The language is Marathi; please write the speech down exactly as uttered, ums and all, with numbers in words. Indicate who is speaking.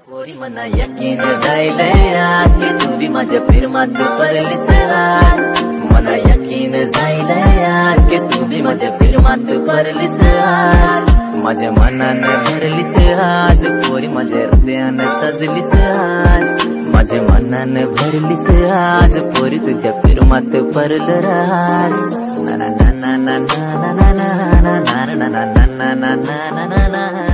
Speaker 1: पोरी मना यकीन जायलंय आज की तू बी माझ्या प्रेमात पडलीस आज. मना यकीन जायलंय आज की तू बी माझ्या प्रेमात पडलीस आज. माझ्या मनानं भरलीस आज पोरी माझ्या हृदयानं सजलीस आज. माझ्या मनानं भरलीस आज पोरी तुझ्या प्रेमात पडलं राज. ना ना ना ना ना ना ना ना ना ना ना ना ना ना ना.